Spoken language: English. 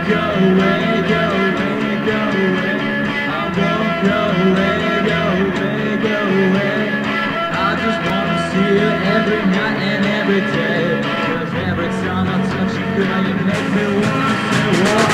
go away, go away, go away. I won't go away, go away, go away. I just wanna see you every night and every day. 'Cause every time I touch you, girl, you make me wanna say, whoa.